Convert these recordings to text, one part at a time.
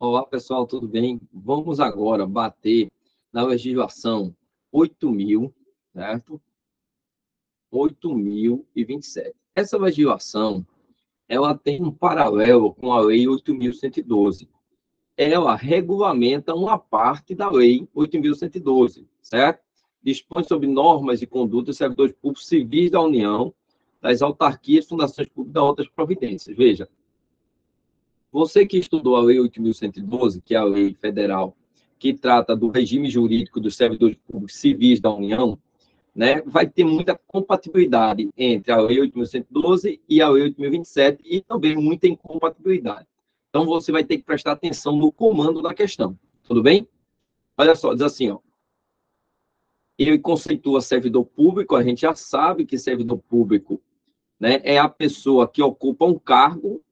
Olá, pessoal, tudo bem? Vamos agora bater na legislação 8.000, certo? 8.027. Essa legislação, ela tem um paralelo com a Lei 8.112. Ela regulamenta uma parte da Lei 8.112, certo? Dispõe sobre normas e condutas dos servidores públicos civis da União, das autarquias, fundações públicas e das outras providências. Veja, você que estudou a Lei 8.112, que é a lei federal que trata do regime jurídico dos servidores públicos civis da União, né, vai ter muita compatibilidade entre a Lei 8.112 e a Lei 8.027 e também muita incompatibilidade. Então, você vai ter que prestar atenção no comando da questão. Tudo bem? Olha só, diz assim, ó. Ele conceitua servidor público, a gente já sabe que servidor público, né, é a pessoa que ocupa um cargo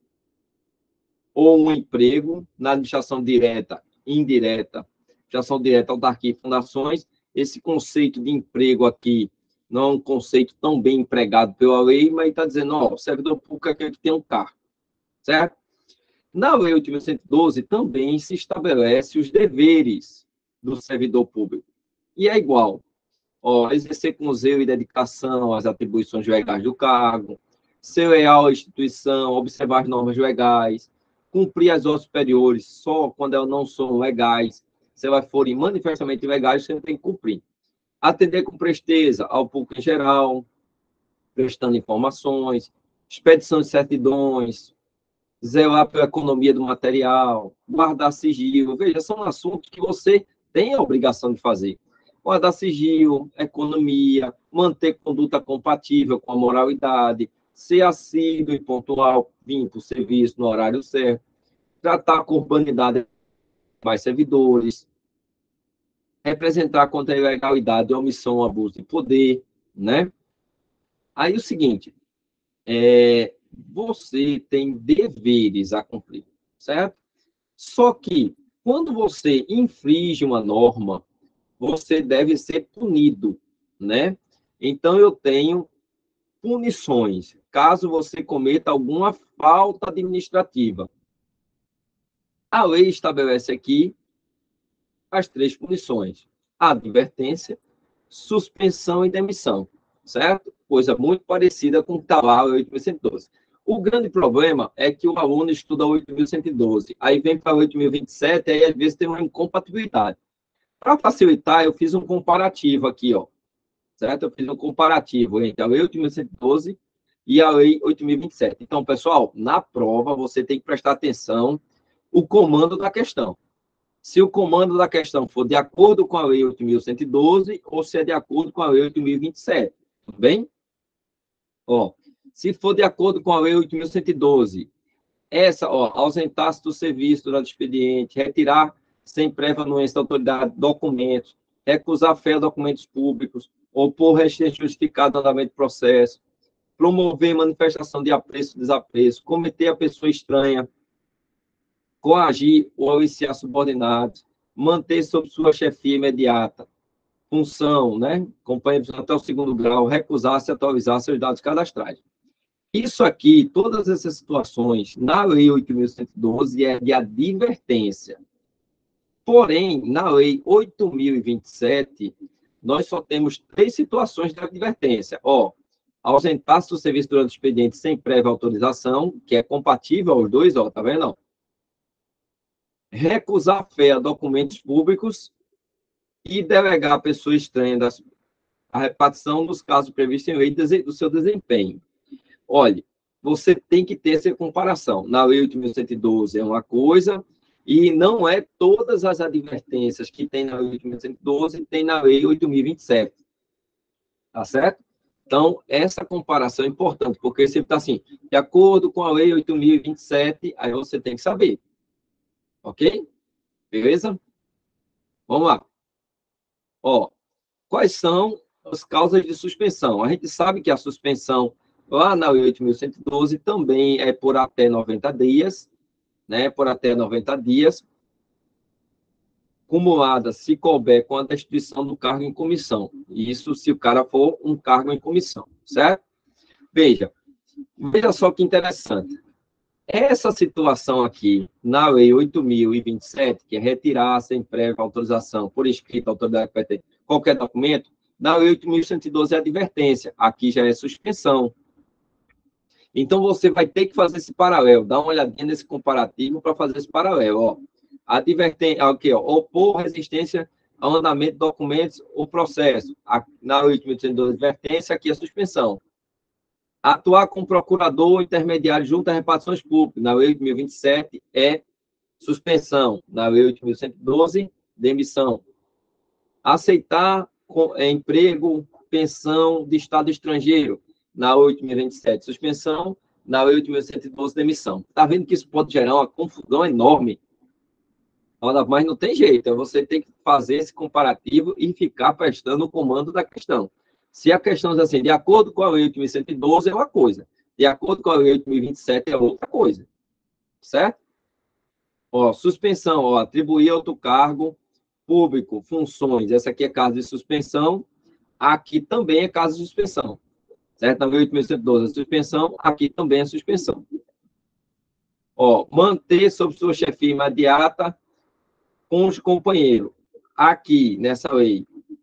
ou um emprego na administração direta, indireta, administração direta, autarquia e fundações. Esse conceito de emprego aqui não é um conceito tão bem empregado pela lei, mas está dizendo, ó, o servidor público é aquele que tem um cargo, certo? Na Lei 8.112 também se estabelece os deveres do servidor público. E é igual, ó, exercer com zelo e dedicação às atribuições legais do cargo, ser leal à instituição, observar as normas legais, cumprir as ordens superiores só quando elas não são legais. Se elas forem manifestamente ilegais, você tem que cumprir. Atender com presteza ao público em geral, prestando informações, expedição de certidões, zelar pela economia do material, guardar sigilo. Veja, são assuntos que você tem a obrigação de fazer. Guardar sigilo, economia, manter conduta compatível com a moralidade, ser assíduo e pontual, vir para o serviço no horário certo, tratar com urbanidade mais servidores, representar contra a ilegalidade, omissão ou abuso de poder, né? Aí o seguinte, você tem deveres a cumprir, certo? Só que, quando você infringe uma norma, você deve ser punido, né? Então, eu tenho punições, caso você cometa alguma falta administrativa. A lei estabelece aqui as 3 punições: advertência, suspensão e demissão, certo? Coisa muito parecida com o que está lá, 8.112. O grande problema é que o aluno estuda 8.112, aí vem para 8.027, aí às vezes tem uma incompatibilidade. Para facilitar, eu fiz um comparativo aqui, ó, certo? Eu fiz um comparativo entre a Lei 8.112 e a Lei 8.027. Então, pessoal, na prova, você tem que prestar atenção o comando da questão. Se o comando da questão for de acordo com a Lei 8.112 ou se é de acordo com a Lei 8.027. Tudo bem? Ó, se for de acordo com a Lei 8.112, essa, ó, ausentar-se do serviço durante o expediente, retirar sem prévia anuência da autoridade documentos, recusar fé a documentos públicos, opor restrição justificada ao andamento do processo, promover manifestação de apreço ou desapreço, cometer a pessoa estranha, coagir ou aliciar subordinados, manter sob sua chefia imediata, função, né, companheiros até o 2º grau, recusar-se a atualizar seus dados cadastrais. Isso aqui, todas essas situações, na Lei 8.112 é de advertência. Porém, na Lei 8.027, nós só temos 3 situações de advertência. Ó, ausentar-se do serviço durante o expediente sem prévia autorização, que é compatível aos dois, ó, tá vendo? Recusar fé a documentos públicos e delegar a pessoa estranha a repartição dos casos previstos em lei do seu desempenho. Olha, você tem que ter essa comparação. Na Lei 8.112 é uma coisa, e não é todas as advertências que tem na Lei 8.112 tem na Lei 8.027. Tá certo? Então, essa comparação é importante, porque você está assim, de acordo com a Lei 8.027, aí você tem que saber. Ok? Beleza? Vamos lá. Ó, quais são as causas de suspensão? A gente sabe que a suspensão lá na 8.112 também é por até 90 dias, né? Por até 90 dias, acumulada, se couber, com a destituição do cargo em comissão. Isso se o cara for um cargo em comissão, certo? Veja só que interessante. Essa situação aqui, na Lei 8.027, que é retirar sem prévia autorização por escrito, autoridade competente, qualquer documento, na Lei 8.112 é advertência, aqui já é suspensão. Então, você vai ter que fazer esse paralelo, dá uma olhadinha nesse comparativo para fazer esse paralelo. Ó. Advertência, aqui, ó, opor resistência ao andamento de documentos ou processo. Na 8.112, advertência, aqui é suspensão. Atuar como procurador ou intermediário junto a repartições públicas. Na Lei 8.027 é suspensão. Na Lei 8.112, demissão. Aceitar emprego, pensão de Estado estrangeiro. Na 8.027, suspensão. Na 8.112, demissão. Está vendo que isso pode gerar uma confusão enorme? Mas não tem jeito. Você tem que fazer esse comparativo e ficar prestando o comando da questão. Se a questão é assim, de acordo com a Lei 8.112 é uma coisa, de acordo com a Lei 8.027 é outra coisa, certo? Ó, suspensão, ó, atribuir outro cargo público, funções, essa aqui é caso de suspensão, aqui também é caso de suspensão, certo? Na Lei 8.112 é suspensão, aqui também é suspensão. Ó, manter sob sua chefia imediata com os companheiros, aqui nessa Lei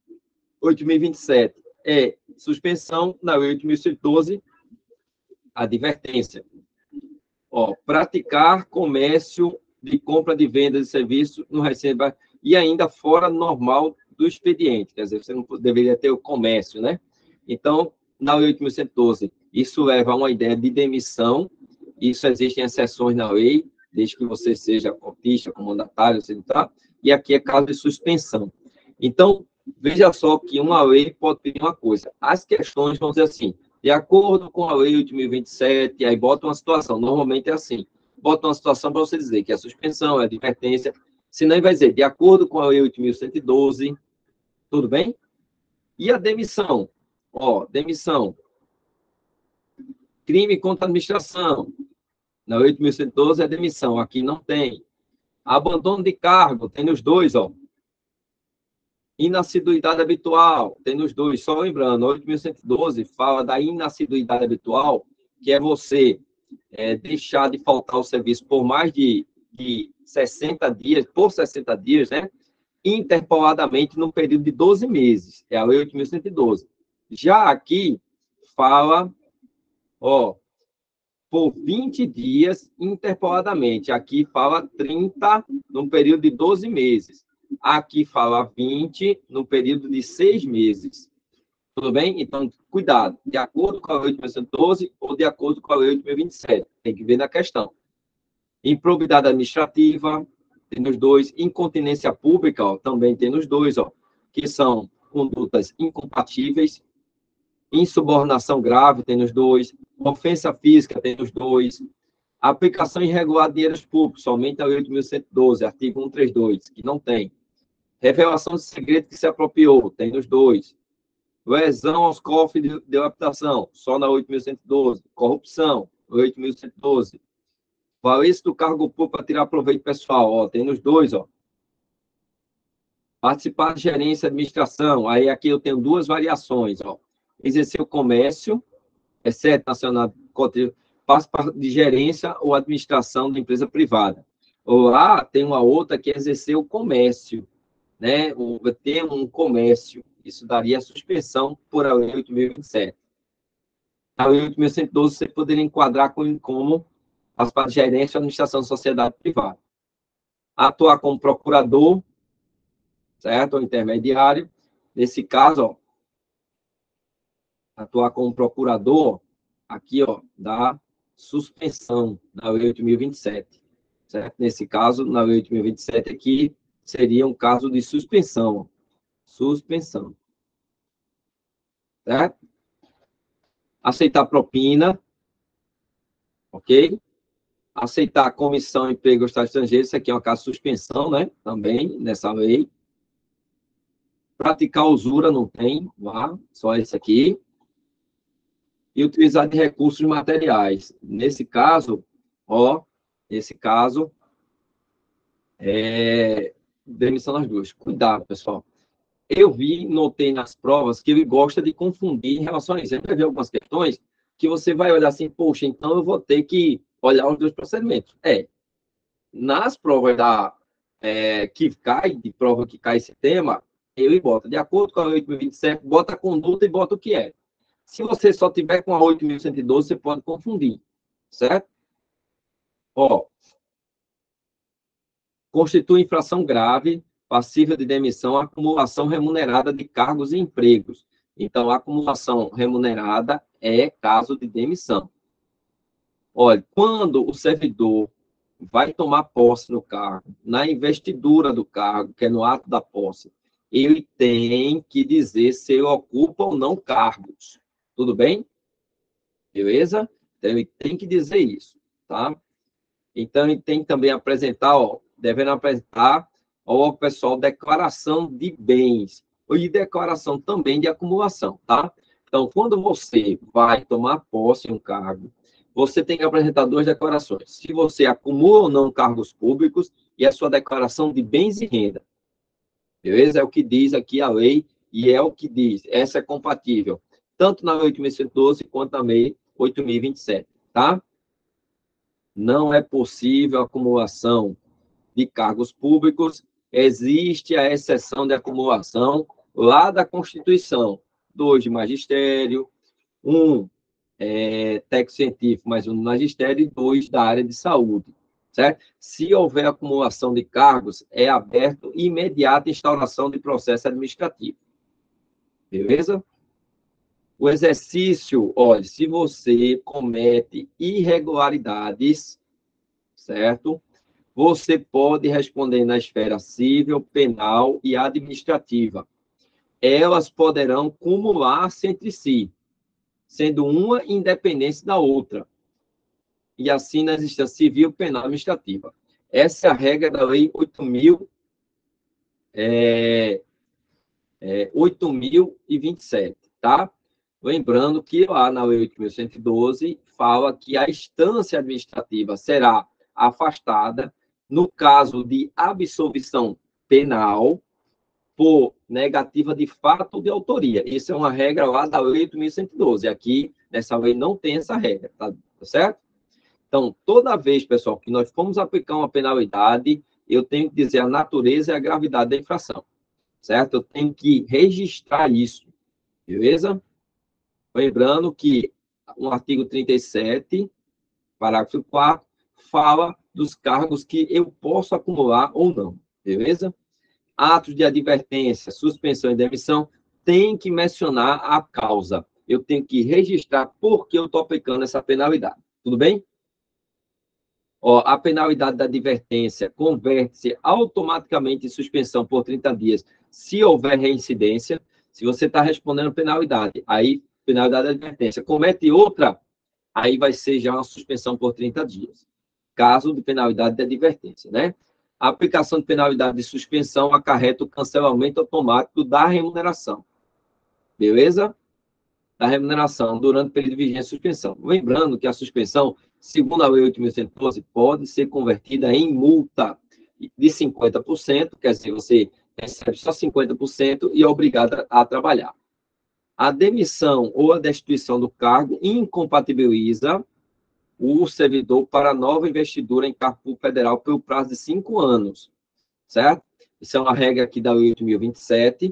8.027, é suspensão, na Lei 8.112, advertência. Ó, praticar comércio de compra de venda de serviço no receba e ainda fora normal do expediente. Quer dizer, você não deveria ter o comércio, né? Então, na Lei 8.112, isso leva a uma ideia de demissão. Isso existem exceções na lei, desde que você seja cotista, comandatário, tá? E aqui é caso de suspensão. Então, veja só que uma lei pode pedir uma coisa. As questões vão dizer assim, de acordo com a Lei 8.027, aí bota uma situação, normalmente é assim, bota uma situação para você dizer que é suspensão, é advertência, senão ele vai dizer, de acordo com a Lei 8.112, tudo bem? E a demissão? Ó, demissão. Crime contra a administração. Na 8.112 é demissão, aqui não tem. Abandono de cargo, tem nos dois, ó. Inassiduidade habitual, tem nos dois. Só lembrando, 8.112 fala da inassiduidade habitual, que é você deixar de faltar ao serviço por mais de 60 dias, por 60 dias, né? Interpoladamente no período de 12 meses. É a Lei 8.112. Já aqui fala, ó, por 20 dias interpoladamente. Aqui fala 30 no período de 12 meses. Aqui fala 20 no período de 6 meses. Tudo bem? Então, cuidado. De acordo com a Lei 8.112 ou de acordo com a Lei 8.027. Tem que ver na questão. Improbidade administrativa, tem nos dois. Incontinência pública, ó, também tem nos dois, ó, que são condutas incompatíveis. Insubordinação grave, tem nos dois. Ofensa física, tem nos dois. Aplicação irregular de dinheiros públicos, somente a Lei 8.112, artigo 132, que não tem. Revelação de segredo que se apropriou, tem nos dois. Lesão aos cofres de habitação, só na 8.112. Corrupção, 8.112. Valência do cargo público para tirar proveito pessoal, ó, tem nos dois, ó. Participar de gerência e administração, aí aqui eu tenho duas variações, ó. Exercer o comércio, exceto nacional, participa de gerência ou administração de empresa privada. Ou lá tem uma outra que é exercer o comércio, né? Ou ter um comércio. Isso daria suspensão por a Lei 8.027. A Lei 8.112 você poderia enquadrar como participar de gerência ou administração de sociedade privada. Atuar como procurador, certo? Ou intermediário. Nesse caso, ó, atuar como procurador, aqui, ó, da suspensão da Lei 8.027, certo? Nesse caso, na Lei 8.027 aqui, seria um caso de suspensão. Suspensão. Certo? Aceitar propina, ok? Aceitar comissão, emprego ou Estado estrangeiro, isso aqui é um caso de suspensão, né? Também, nessa lei. Praticar usura, não tem, lá, só esse aqui. E utilizar de recursos materiais. Nesse caso, ó, nesse caso, demissão das duas. Cuidado, pessoal. Eu notei nas provas que ele gosta de confundir em relação a isso. Você vai ver algumas questões que você vai olhar assim, poxa, então eu vou ter que olhar os dois procedimentos. Nas provas de prova que cai esse tema, ele bota, de acordo com a 8.027, bota a conduta e bota o que é. Se você só tiver com a 8.112, você pode confundir, certo? Ó, constitui infração grave, passível de demissão, acumulação remunerada de cargos e empregos. Então, a acumulação remunerada é caso de demissão. Olha, quando o servidor vai tomar posse no cargo, na investidura do cargo, que é no ato da posse, ele tem que dizer se ele ocupa ou não cargos. Tudo bem? Beleza? Então, ele tem que dizer isso, tá? Então, ele tem que também apresentar, devendo apresentar ao pessoal declaração de bens e declaração também de acumulação, tá? Então, quando você vai tomar posse em um cargo, você tem que apresentar duas declarações. Se você acumula ou não cargos públicos e a sua declaração de bens e renda. Beleza? É o que diz aqui a lei e é o que diz. Essa é compatível tanto na Lei 8.112 quanto na Lei 8.027, tá? Não é possível acumulação de cargos públicos. Existe a exceção de acumulação lá da Constituição, 2 de magistério, 1 técnico científico, mais 1 no magistério e 2 da área de saúde, certo? Se houver acumulação de cargos, é aberto imediata instauração de processo administrativo. Beleza? O exercício, olha, se você comete irregularidades, certo? Você pode responder na esfera civil, penal e administrativa. Elas poderão cumular-se entre si, sendo uma independente da outra. E assim na instância civil, penal e administrativa. Essa é a regra da Lei 8.027, tá? Lembrando que lá na Lei 8.112 fala que a instância administrativa será afastada no caso de absolvição penal por negativa de fato ou de autoria. Isso é uma regra lá da Lei 8.112. Aqui, nessa lei, não tem essa regra, tá certo? Então, toda vez, pessoal, que nós formos aplicar uma penalidade, eu tenho que dizer a natureza e a gravidade da infração, certo? Eu tenho que registrar isso, beleza? Lembrando que o artigo 37, parágrafo 4, fala dos cargos que eu posso acumular ou não, beleza? Atos de advertência, suspensão e demissão, tem que mencionar a causa. Eu tenho que registrar por que eu estou aplicando essa penalidade. Tudo bem? Ó, a penalidade da advertência converte-se automaticamente em suspensão por 30 dias se houver reincidência. Se você está respondendo penalidade, aí penalidade da advertência, comete outra, aí vai ser já uma suspensão por 30 dias. Caso de penalidade de advertência, né? A aplicação de penalidade de suspensão acarreta o cancelamento automático da remuneração. Beleza? Da remuneração durante o período de vigência e suspensão. Lembrando que a suspensão, segundo a Lei 8.112, pode ser convertida em multa de 50%, quer dizer, você recebe só 50% e é obrigado a trabalhar. A demissão ou a destituição do cargo incompatibiliza o servidor para nova investidura em cargo público federal pelo prazo de 5 anos, certo? Isso é uma regra aqui da Lei 8.027,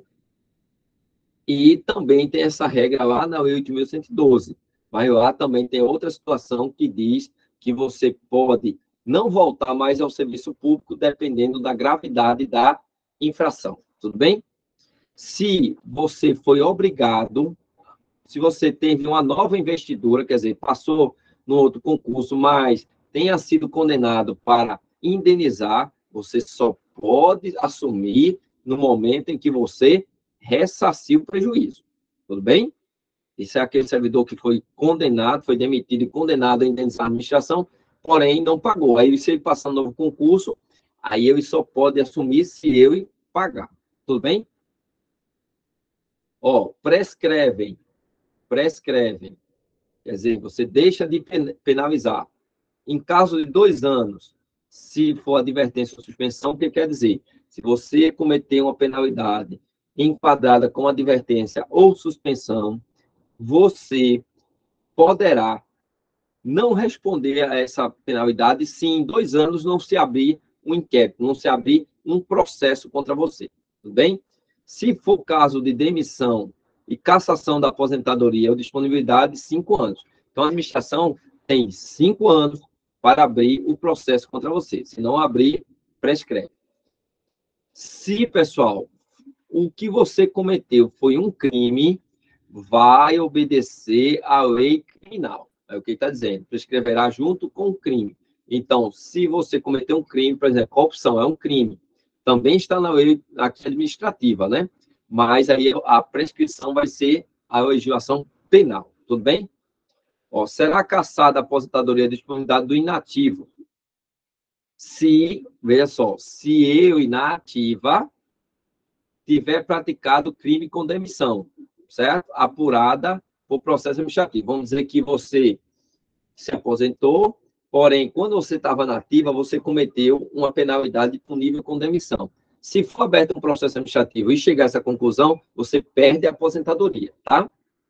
e também tem essa regra lá na Lei 8.112, mas lá também tem outra situação que diz que você pode não voltar mais ao serviço público dependendo da gravidade da infração, tudo bem? Se você foi obrigado, se você teve uma nova investidura, quer dizer, passou no outro concurso, mas tenha sido condenado para indenizar, você só pode assumir no momento em que você ressarciu o prejuízo. Tudo bem? Isso é aquele servidor que foi condenado, foi demitido e condenado a indenizar a administração, porém não pagou. Aí, se ele passar no novo concurso, aí ele só pode assumir se ele pagar. Tudo bem? Ó, prescrevem. Quer dizer, você deixa de penalizar. Em caso de 2 anos, se for advertência ou suspensão, o que quer dizer? Se você cometer uma penalidade enquadrada com advertência ou suspensão, você poderá não responder a essa penalidade se em 2 anos não se abrir um inquérito, não se abrir um processo contra você, tudo bem? Se for caso de demissão e cassação da aposentadoria ou disponibilidade, 5 anos. Então, a administração tem 5 anos para abrir o processo contra você. Se não abrir, prescreve. Se, pessoal, o que você cometeu foi um crime, vai obedecer à lei criminal. É o que está dizendo. Prescreverá junto com o crime. Então, se você cometeu um crime, por exemplo, corrupção é um crime. Também está na lei aqui administrativa, né? Mas aí a prescrição vai ser a legislação penal. Tudo bem? Ó, será cassada a aposentadoria de disponibilidade do inativo. Se, veja só, se eu, inativa, tiver praticado crime com demissão, certo? Apurada por processo administrativo. Vamos dizer que você se aposentou, porém, quando você estava na ativa, você cometeu uma penalidade punível com demissão. Se for aberto um processo administrativo e chegar a essa conclusão, você perde a aposentadoria, tá?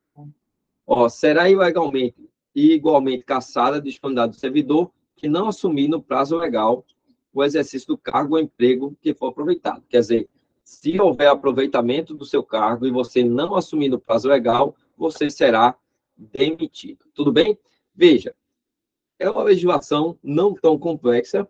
Ó, será igualmente cassada a disponibilidade do servidor que não assumir no prazo legal o exercício do cargo ou emprego que for aproveitado. Quer dizer, se houver aproveitamento do seu cargo e você não assumir no prazo legal, você será demitido. Tudo bem? Veja, é uma legislação não tão complexa,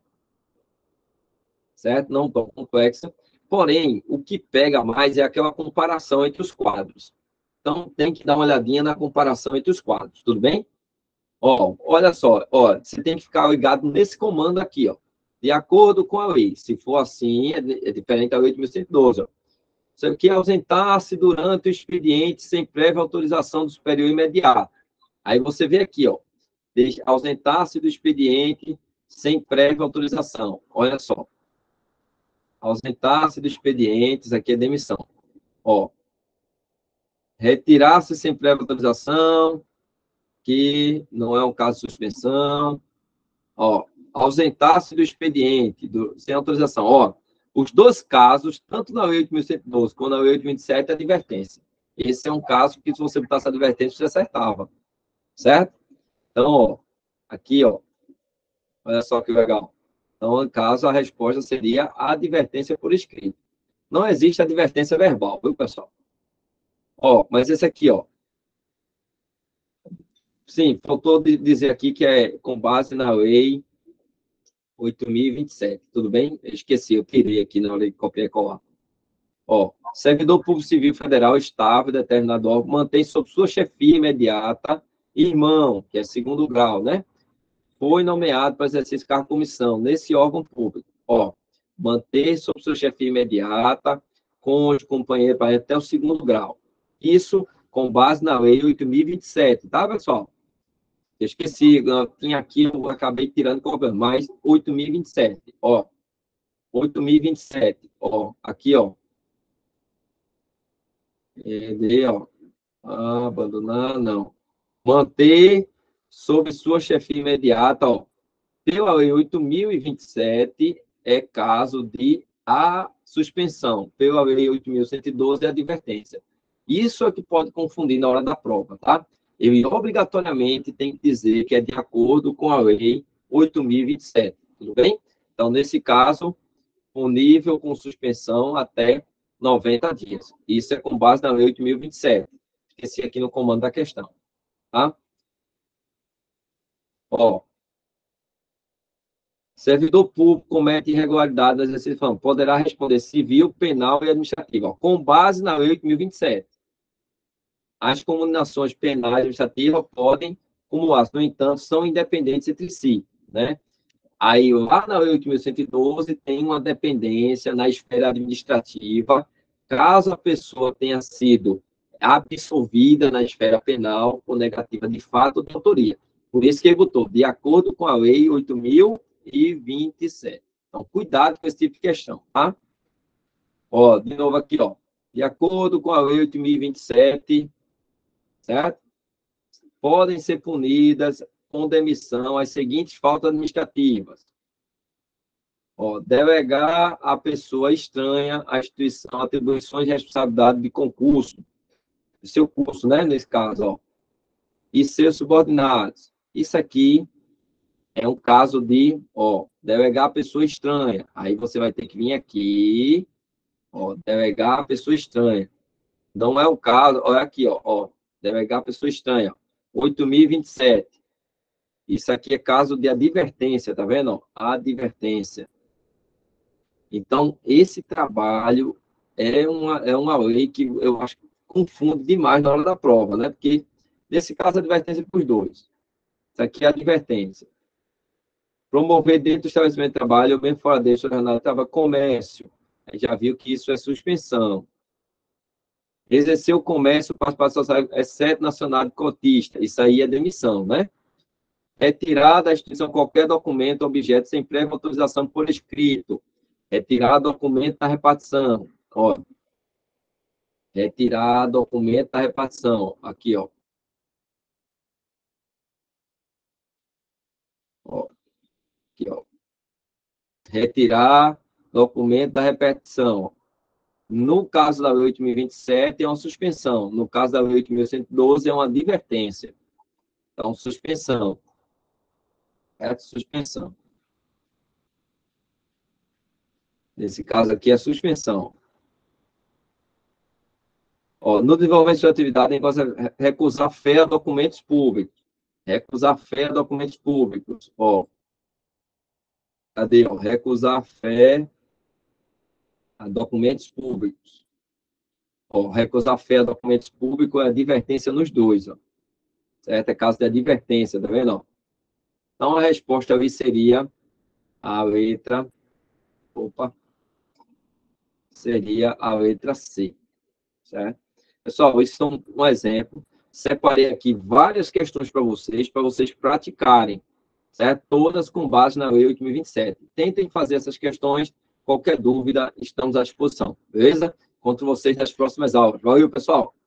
certo? Não tão complexa. Porém, o que pega mais é aquela comparação entre os quadros. Então, tem que dar uma olhadinha na comparação entre os quadros, tudo bem? Ó, olha só, ó, você tem que ficar ligado nesse comando aqui, ó. De acordo com a lei. Se for assim, é diferente da lei de 1112, ó. Você quer ausentar-se durante o expediente sem prévia autorização do superior imediato. Aí você vê aqui, ó, ausentar-se do expediente sem prévia autorização. Olha só. Ausentar-se do expediente, isso aqui é demissão. Ó. Retirar-se sem prévia autorização, que não é um caso de suspensão. Ó, ausentar-se do expediente, sem autorização. Ó, os dois casos, tanto na lei 8.112 quanto na lei 8.027, é advertência. Esse é um caso que, se você botasse advertência, você acertava. Certo? Então, ó, aqui, ó, olha só que legal. Então, no caso, a resposta seria a advertência por escrito. Não existe advertência verbal, viu, pessoal? Ó, mas esse aqui, ó. Sim, faltou dizer aqui que é com base na lei 8.027, tudo bem? Eu esqueci, eu tirei aqui na lei de copiar e colar. Ó, servidor público civil federal estável, determinado órgão, mantém sob sua chefia imediata, irmão, que é segundo grau, né? Foi nomeado para exercer esse cargo de comissão nesse órgão público. Ó, manter sob sua chefia imediata, cônjuge, companheiro, até o segundo grau. Isso com base na lei 8.027, tá, pessoal? Eu esqueci, eu tinha aqui, eu acabei tirando, mais 8.027, ó. 8.027, ó, aqui, ó. Ó. Abandonar, não. Manter sob sua chefia imediata, ó. Pela lei 8.027, é caso de a suspensão. Pela lei 8.112, é advertência. Isso é que pode confundir na hora da prova, tá? Ele obrigatoriamente tem que dizer que é de acordo com a lei 8.027, tudo bem? Então, nesse caso, punível com suspensão até 90 dias. Isso é com base na lei 8.027. Esqueci aqui no comando da questão, tá? Ó, servidor público comete irregularidade no exercício, poderá responder civil, penal e administrativa, ó, com base na lei 8.027. As comunicações penais e administrativas podem acumular, no entanto, são independentes entre si, né? Aí, lá na lei 8.112, tem uma dependência na esfera administrativa, caso a pessoa tenha sido absolvida na esfera penal por negativa de fato ou de autoria. Por isso que ele botou, de acordo com a lei 8.027. Então, cuidado com esse tipo de questão, tá? Ó, de novo aqui, ó. De acordo com a lei 8.027, certo? Podem ser punidas com demissão as seguintes faltas administrativas. Ó, delegar à pessoa estranha à instituição atribuições de responsabilidade de concurso, do seu curso, né, nesse caso, ó, e seus subordinados. Isso aqui é um caso de, ó, delegar a pessoa estranha. Aí você vai ter que vir aqui, ó, delegar a pessoa estranha. Não é o caso, olha aqui, ó, delegar a pessoa estranha. 8.027. Isso aqui é caso de advertência, tá vendo? Advertência. Então, esse trabalho é uma lei que eu acho que confunde demais na hora da prova, né? Porque, nesse caso, a advertência para os dois. Isso aqui é advertência. Promover dentro do estabelecimento de trabalho ou bem fora dele, jornada de trabalho, comércio. Aí já viu que isso é suspensão. Exercer o comércio, participação social, exceto nacional de cotista. Isso aí é demissão, né? Retirar da instituição qualquer documento ou objeto sem prévia autorização por escrito. Retirar documento da repartição. Ó, retirar documento da repartição. Aqui, ó. Ó, aqui, ó. Retirar documento da repartição. No caso da Lei 8.027, é uma suspensão. No caso da Lei 8.112, é uma advertência. Então, suspensão. É suspensão. Nesse caso aqui, é suspensão. Ó, no desenvolvimento de sua atividade, o negócio é recusar fé a documentos públicos. Recusar fé a documentos públicos. Ó, cadê? Ó, recusar fé a documentos públicos. Ó, recusar fé a documentos públicos é advertência nos dois. Ó. Certo? É caso de advertência, tá vendo? Ó. Então, a resposta ali seria a letra... Opa! Seria a letra C. Certo? Pessoal, isso é um exemplo. Separei aqui várias questões para vocês praticarem, certo? Todas com base na Lei 8.027. Tentem fazer essas questões. Qualquer dúvida, estamos à disposição. Beleza? Encontro vocês nas próximas aulas. Valeu, pessoal!